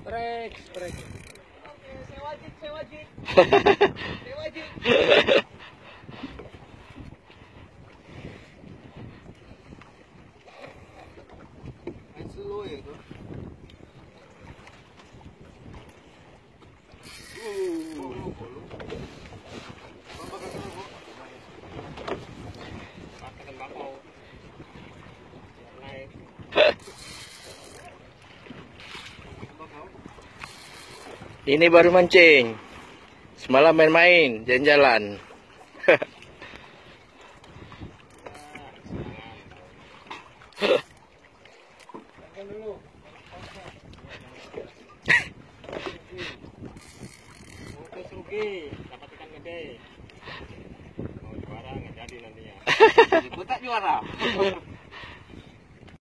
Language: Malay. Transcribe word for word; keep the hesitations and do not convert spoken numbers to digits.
Sprek, sprek. Oke, saya wajib, saya wajib. Saya wajib. Main slow ya itu. Ini baru mancing. Semalam main-main, jalan-jalan. Dapat ikan gede. Mau juara nggak jadi nantinya. Aku tak juara.